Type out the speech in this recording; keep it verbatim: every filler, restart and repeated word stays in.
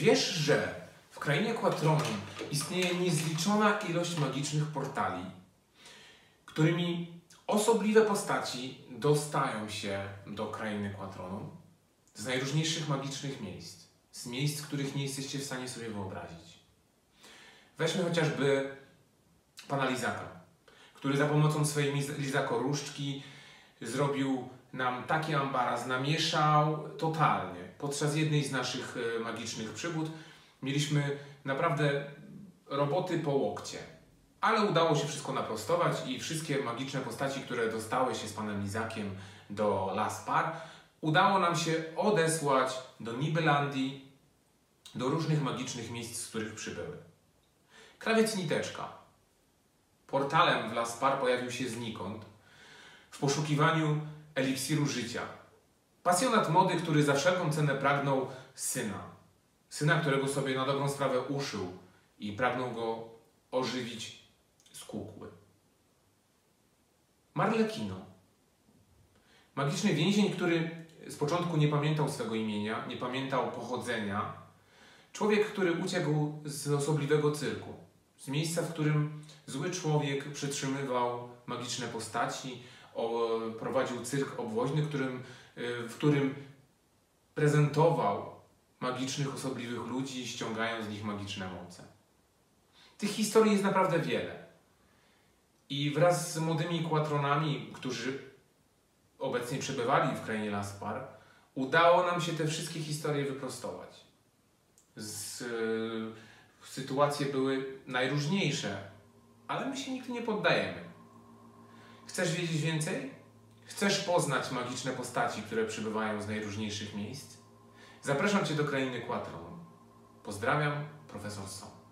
wiesz, że w krainie Quatronum istnieje niezliczona ilość magicznych portali, którymi osobliwe postaci dostają się do krainy Quatronum z najróżniejszych magicznych miejsc, z miejsc, których nie jesteście w stanie sobie wyobrazić. Weźmy chociażby pana Lizaka, który za pomocą swojej lizakoróżdżki zrobił nam taki ambaras, namieszał totalnie. Podczas jednej z naszych magicznych przygód mieliśmy naprawdę roboty po łokcie. Ale udało się wszystko naprostować i wszystkie magiczne postaci, które dostały się z panem Lizakiem do Laspar, udało nam się odesłać do Nibelandii, do różnych magicznych miejsc, z których przybyły. Krawiec Niteczka portalem w Laspar pojawił się znikąd w poszukiwaniu eliksiru życia. Pasjonat mody, który za wszelką cenę pragnął syna. Syna, którego sobie na dobrą sprawę uszył i pragnął go ożywić z kukły. Marlekino. Magiczny więzień, który z początku nie pamiętał swego imienia, nie pamiętał pochodzenia. Człowiek, który uciekł z osobliwego cyrku. Z miejsca, w którym zły człowiek przytrzymywał magiczne postaci, o, prowadził cyrk obwoźny, którym, w którym prezentował magicznych, osobliwych ludzi, ściągając z nich magiczne moce. Tych historii jest naprawdę wiele. I wraz z młodymi Quatronami, którzy obecnie przebywali w krainie Laspar, udało nam się te wszystkie historie wyprostować. Z, yy, sytuacje były najróżniejsze, ale my się nigdy nie poddajemy. Chcesz wiedzieć więcej? Chcesz poznać magiczne postaci, które przybywają z najróżniejszych miejsc? Zapraszam Cię do krainy Quatronum. Pozdrawiam, profesor Son.